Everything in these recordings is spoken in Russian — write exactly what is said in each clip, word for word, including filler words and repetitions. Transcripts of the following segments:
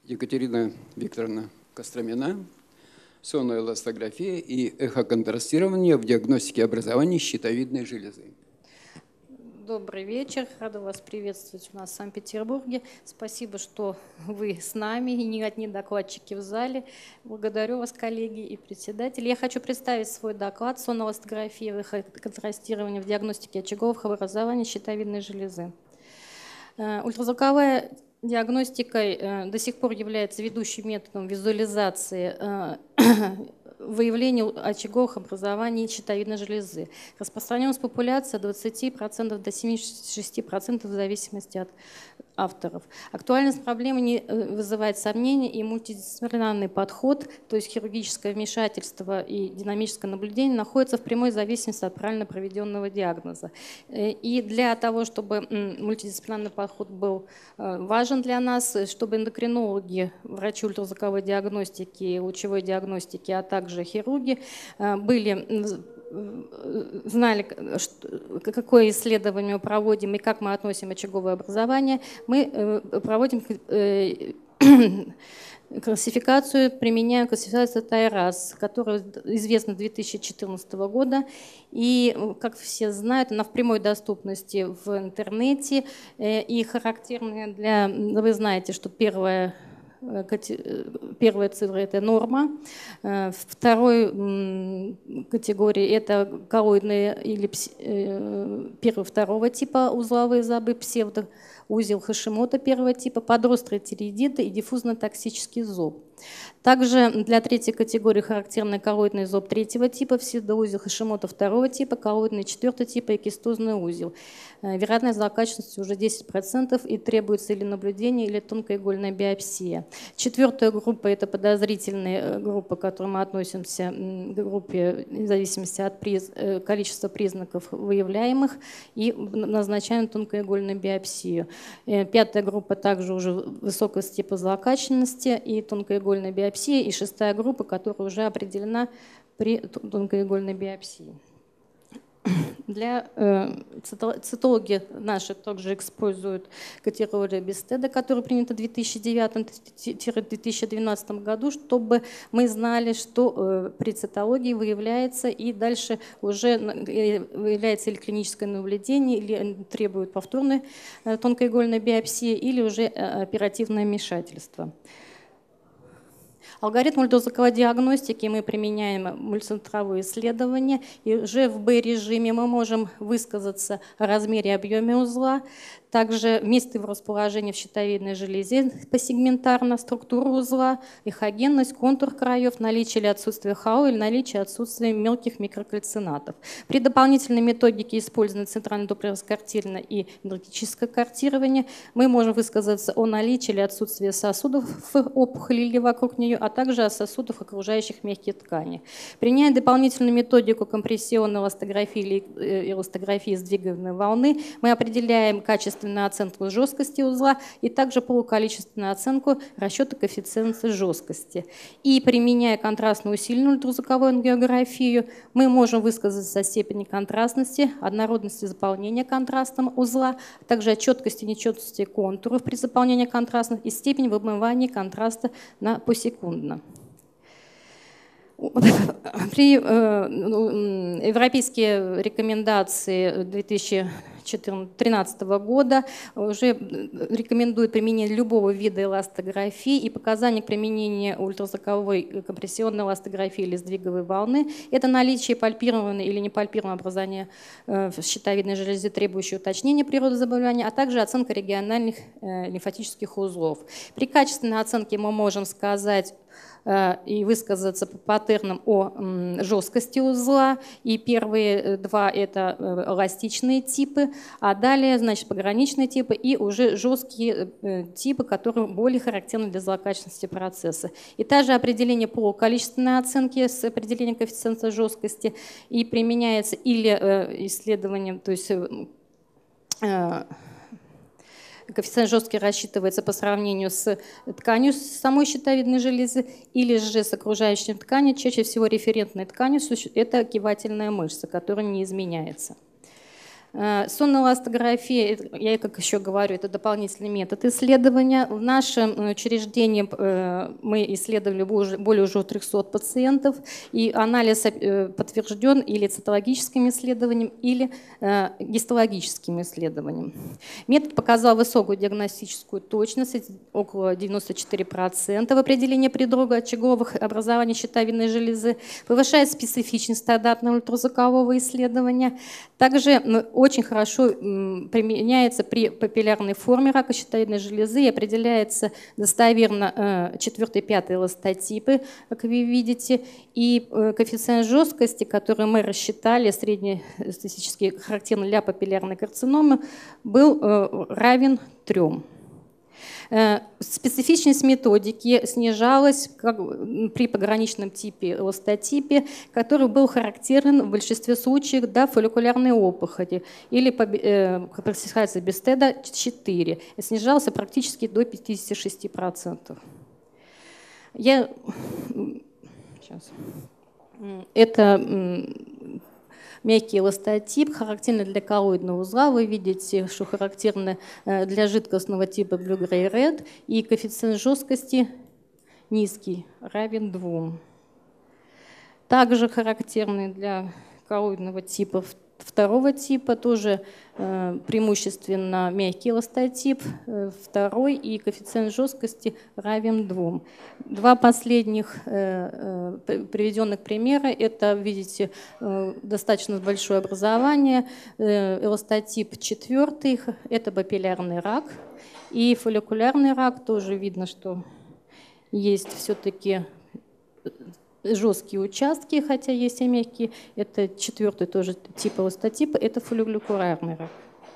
Екатерина Викторовна Костромина, соноэластография и эхоконтрастирование в диагностике образования щитовидной железы. Добрый вечер. Рада вас приветствовать у нас в Санкт-Петербурге. Спасибо, что вы с нами и не одни докладчики в зале. Благодарю вас, коллеги и председатель. Я хочу представить свой доклад «Соноэластография и контрастирование в диагностике очаговых образований щитовидной железы». Ультразвуковая диагностика до сих пор является ведущим методом визуализации выявлению очаговых образований щитовидной железы. Распространенность популяции от двадцати процентов до семидесяти шести процентов в зависимости от авторов. Актуальность проблемы не вызывает сомнений, и мультидисциплинарный подход, то есть хирургическое вмешательство и динамическое наблюдение, находятся в прямой зависимости от правильно проведенного диагноза. И для того, чтобы мультидисциплинарный подход был важен для нас, чтобы эндокринологи, врачи ультразвуковой диагностики, лучевой диагностики, а также хирурги были, знали, какое исследование мы проводим и как мы относим очаговое образование, мы проводим классификацию, применяем классификацию Тайрас, которая известна с две тысячи четырнадцатого года. И, как все знают, она в прямой доступности в интернете и характерная для... Вы знаете, что первая... Первая цифра – это норма. Второй категории – это коллоидные или первого-второго типа узловые зобы, псевдоузел Хашимота первого типа, подрострый тиреидит и диффузно-токсический зоб. Также для третьей категории характерный коллоидный зоб третьего типа, псевдоузел Хашимота второго типа, коллоидный четвертого типа и кистозный узел. Вероятность злокачественности уже десять процентов и требуется или наблюдение, или тонкоигольная биопсия. Четвертая группа – это подозрительная группа, к которой мы относимся к группе в зависимости от приз... количества признаков выявляемых и назначаем тонкоигольную биопсию. Пятая группа также уже высокого типа злокачественности и тонкоигольная биопсия. И шестая группа, которая уже определена при тонкоигольной биопсии. Для э, цитологи наши также используют категорию Бестеда, которая принята в две тысячи девятом — две тысячи двенадцатом году, чтобы мы знали, что э, при цитологии выявляется и дальше уже выявляется или клиническое наблюдение, или требует повторной э, тонкоигольной биопсии, или уже э, оперативное вмешательство. Алгоритм ультразвуковой диагностики мы применяем мультицентровые исследования, и уже в Б-режиме мы можем высказаться о размере и объеме узла, также место его расположения в щитовидной железе посегментарно, структуру узла, эхогенность, контур краев, наличие или отсутствие ХАО или наличие отсутствия мелких микрокальцинатов. При дополнительной методике использования центрально-доплероскартильное и энергетическое картирование мы можем высказаться о наличии или отсутствии сосудов в опухоли или вокруг нее, а также о сосудах окружающих мягких тканей. Применяя дополнительную методику компрессионной эластографии или эластографии сдвиговой волны, мы определяем качество оценку жесткости узла и также полуколичественную оценку расчета коэффициента жесткости. И применяя контрастно усиленную ультразвуковую ангиографию, мы можем высказаться о степени контрастности, однородности заполнения контрастом узла, а также о четкости и нечеткости контуров при заполнении контрастных и степень вымывания контраста на посекундно. При э, европейские рекомендации две тысячи тринадцатого года уже рекомендуют применение любого вида эластографии, и показания к применению ультразвуковой компрессионной эластографии или сдвиговой волны – это наличие пальпированного или непальпированного образования в щитовидной железе, требующего уточнения природы заболевания, а также оценка региональных лимфатических узлов. При качественной оценке мы можем сказать и высказаться по паттернам о жесткости узла. И первые два – это эластичные типы, а далее, значит, пограничные типы и уже жесткие типы, которые более характерны для злокачественности процесса. И также определение по количественной оценке с определением коэффициента жесткости и применяется или исследованием, то есть коэффициент жесткий рассчитывается по сравнению с тканью самой щитовидной железы или же с окружающей тканью. Чаще всего референтной тканью – это кивательная мышца, которая не изменяется. Сонная эластография, я как еще говорю, это дополнительный метод исследования. В нашем учреждении мы исследовали более уже трёхсот пациентов, и анализ подтвержден или цитологическим исследованием, или гистологическим исследованием. Метод показал высокую диагностическую точность, около девяноста четырёх процентов в определении предрога очаговых образований щитовидной железы, повышает специфичность стандартного ультразвукового исследования. Также очень хорошо применяется при папиллярной форме рака щитовидной железы и определяется достоверно четвёртый и пятый эластотипы, как вы видите, и коэффициент жесткости, который мы рассчитали, среднестатистически характерный для папиллярной карциномы, был равен трем. Специфичность методики снижалась как при пограничном типе эластотипе, который был характерен в большинстве случаев до фолликулярной опухоли или классификации Бестеда четыре. Снижался практически до пятидесяти шести процентов. Я... Сейчас. Это мягкий эластотип, характерный для коллоидного узла. Вы видите, что характерно для жидкостного типа Blue Gray Red, и коэффициент жесткости низкий, равен двум. Также характерный для коллоидного типа второго типа, тоже э, преимущественно мягкий эластотип, э, второй, и коэффициент жесткости равен двум. Два последних э, э, приведенных примера, это, видите, э, достаточно большое образование, э, эластотип четвертый, это папиллярный рак, и фолликулярный рак, тоже видно, что есть все-таки жесткие участки, хотя есть и мягкие. Это четвертый тоже тип эластотипа, это фолликулярный рак.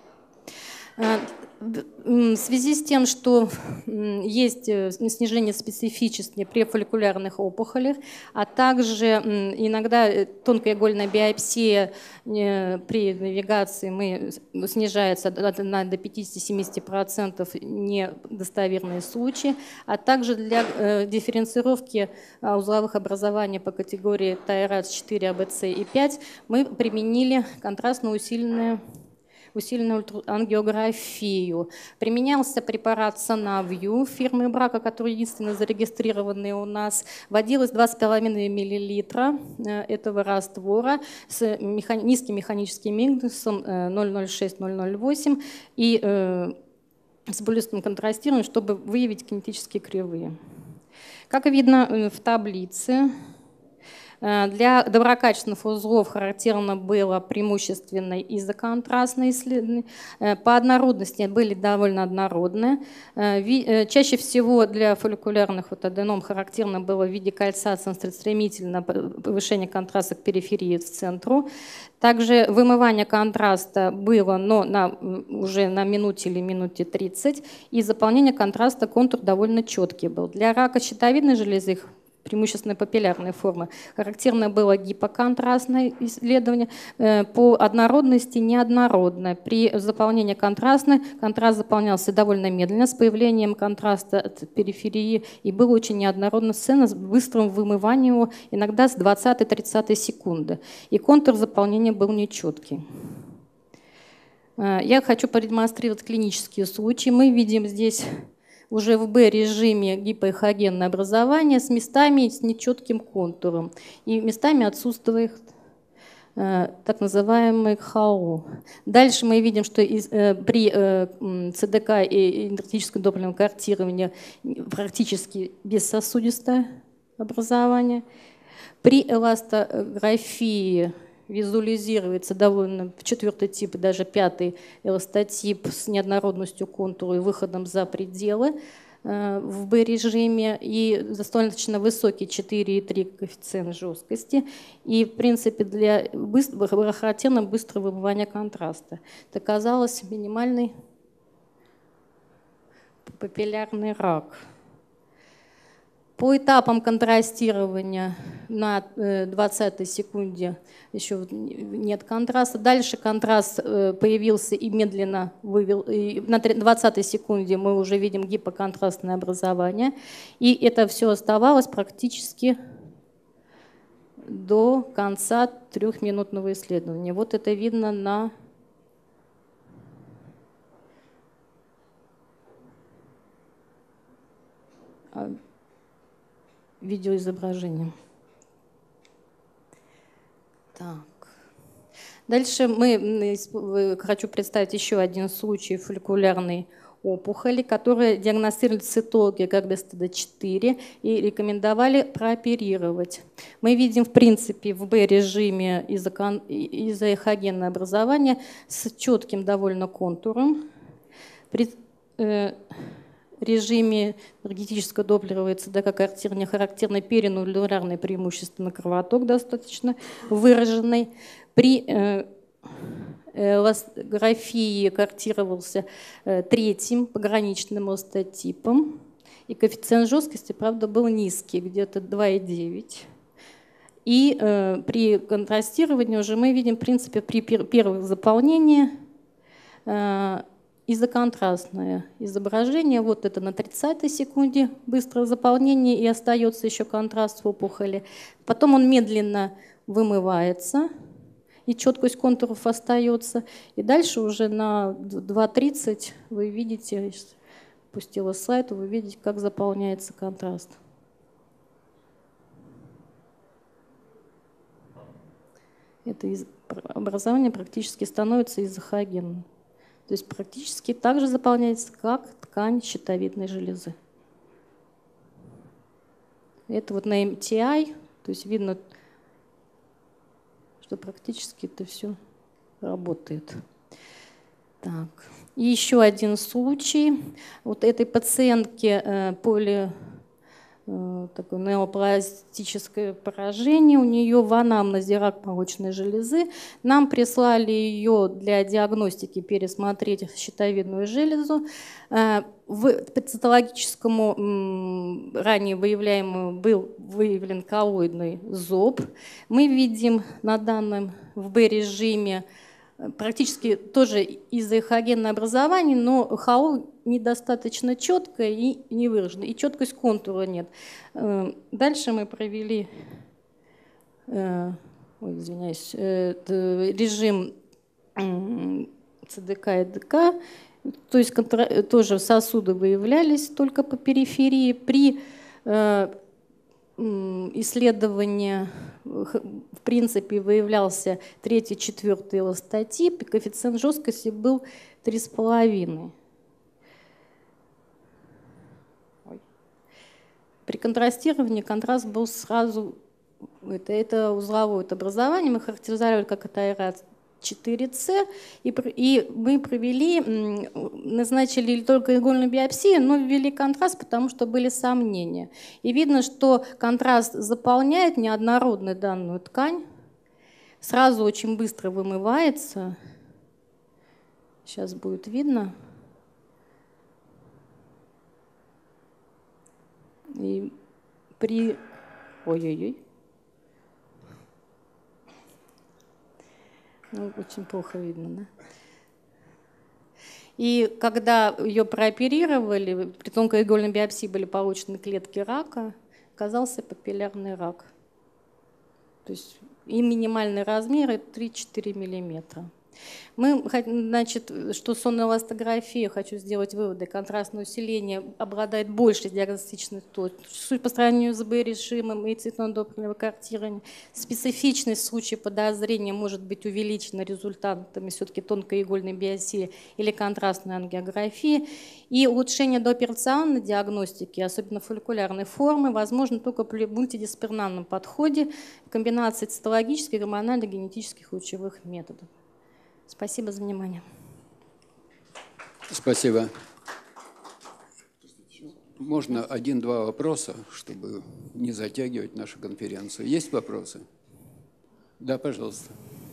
В связи с тем, что есть снижение специфичности при фолликулярных опухолях, а также иногда тонкоигольная биопсия при навигации мы, снижается до пятидесяти-семидесяти процентов недостоверные случаи, а также для дифференцировки узловых образований по категории ТАИРАЦ четыре, АБЦ и пять мы применили контрастно усиленную усиленную ангиографию. Применялся препарат Санавью фирмы Брака, который единственно зарегистрированный у нас. Вводилось два с половиной миллилитра этого раствора с механи- низким механическим индексом ноль ноль шесть — ноль ноль восемь и э, с булистым контрастированием, чтобы выявить кинетические кривые. Как видно в таблице, для доброкачественных узлов характерно было преимущественно изоконтрастные исследования. По однородности были довольно однородные. Чаще всего для фолликулярных вот аденом характерно было в виде кольца центростремительное повышение контраста к периферии в центру. Также вымывание контраста было, но на, уже на минуте или минуте тридцать, и заполнение контраста контур довольно четкий был. Для рака щитовидной железы, преимущественно папиллярной формы, характерно было гипоконтрастное исследование, по однородности неоднородное. При заполнении контрастной контраст заполнялся довольно медленно, с появлением контраста от периферии, и был очень неоднородная сцена с быстрым вымыванием его, иногда с двадцатой-тридцатой секунды. И контур заполнения был нечеткий. Я хочу продемонстрировать клинические случаи. Мы видим здесь уже в Б-режиме гипоэхогенное образование с местами с нечетким контуром. И местами отсутствует э, так называемый ХАО. Дальше мы видим, что из, э, при э, ЦДК и энергетическом дополнительном картировании практически бессосудистое образование. При эластографии визуализируется довольно четвертый тип, даже пятый эластотип с неоднородностью контура и выходом за пределы э, в Б-режиме, и достаточно высокий четыре и три коэффициент жесткости, и в принципе для быстрого, характерно быстрого вымывания контраста. Это оказалось минимальный папиллярный рак. По этапам контрастирования на двадцатой секунде еще нет контраста. Дальше контраст появился и медленно вывел. И на двадцатой секунде мы уже видим гипоконтрастное образование. И это все оставалось практически до конца трехминутного исследования. Вот это видно на видеоизображением. Так. Дальше мы, хочу представить еще один случай фолликулярной опухоли, которые диагностировали цитологи как бэ эс тэ дэ четыре и рекомендовали прооперировать. Мы видим, в принципе, в Б-режиме изоэхогенное образование с четким довольно контуром. При э, режиме энергетического доплеровой цэ дэ ка-картирования характерно перинуклеарный преимущественно кровоток достаточно выраженный. При э, эластографии картировался э, третьим пограничным эластотипом, и коэффициент жесткости, правда, был низкий, где-то два и девять. И э, при контрастировании уже мы видим, в принципе, при пер первых заполнениях э, изоконтрастное изображение. Вот это на тридцатой секунде быстрое заполнение, и остается еще контраст в опухоли. Потом он медленно вымывается, и четкость контуров остается. И дальше уже на два тридцать вы видите, я пустила слайд, вы видите, как заполняется контраст. Это образование практически становится изохогенным. То есть практически так же заполняется, как ткань щитовидной железы. Это вот на эм ти ай, то есть видно, что практически это все работает. Так. И еще один случай. Вот этой пациентке э, поли э, такое неопластическое поражение, у нее в анамнезе рак молочной железы. Нам прислали ее для диагностики пересмотреть щитовидную железу. Э, в цитологическому ранее выявляемому был выявлен коллоидный зоб. Мы видим на данном в Б-режиме практически тоже изоэхогенное образование, но ХАО недостаточно четкое и не выражено, и четкость контура нет. Дальше мы провели ой, извиняюсь, режим цэ дэ ка и дэ ка. То есть тоже сосуды выявлялись только по периферии. При э, исследовании, в принципе, выявлялся третий, четвертый эластотип, и коэффициент жесткости был три с половиной. При контрастировании контраст был сразу, это, это узловое образование, мы характеризовали как это аэрация четыре цэ, и, и мы провели, назначили только игольную биопсию, но ввели контраст, потому что были сомнения. И видно, что контраст заполняет неоднородную данную ткань, сразу очень быстро вымывается. Сейчас будет видно. И при... Ой-ой-ой. Ну, очень плохо видно, да? И когда ее прооперировали, при тонкой игольной биопсии были получены клетки рака, оказался папиллярный рак. То есть и минимальный размер три-четыре миллиметра. Мы, значит, что сонная эластография, хочу сделать выводы, контрастное усиление обладает большей диагностичной точностью по сравнению с Б-режимом и цветно-доплеровым картированием. Специфичность в случае подозрения может быть увеличена результатами все-таки тонкой игольной биопсии или контрастной ангиографии. И улучшение дооперационной диагностики, особенно фолликулярной формы, возможно только при мультидисциплинарном подходе в комбинации цитологических, гормональных, генетических и лучевых методов. Спасибо за внимание. Спасибо. Можно один-два вопроса, чтобы не затягивать нашу конференцию. Есть вопросы? Да, пожалуйста.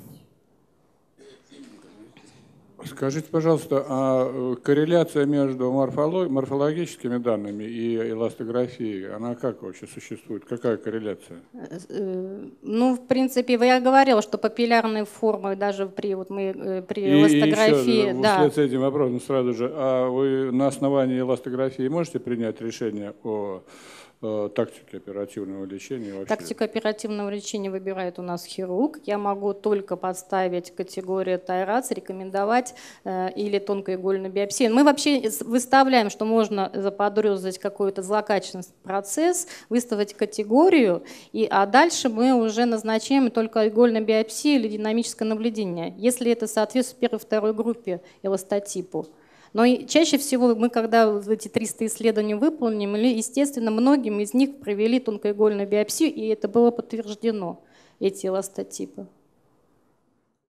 Скажите, пожалуйста, а корреляция между морфологическими данными и эластографией, она как вообще существует? Какая корреляция? Ну, в принципе, я говорила, что папиллярные формы даже при, вот мы, при эластографии... И еще, да. вслед с этим вопросом сразу же, а вы на основании эластографии можете принять решение о э, тактики оперативного лечения? Вообще? Тактику оперативного лечения выбирает у нас хирург. Я могу только подставить категорию ТАЙРАЦ, рекомендовать э, или тонкоигольную биопсию. Мы вообще выставляем, что можно заподозрить какой-то злокачественный процесс, выставить категорию, и, а дальше мы уже назначаем только игольную биопсию или динамическое наблюдение, если это соответствует первой и второй группе эластотипу. Но и чаще всего мы, когда эти триста исследований выполнили, естественно, многим из них провели тонкоигольную биопсию, и это было подтверждено, эти эластотипы.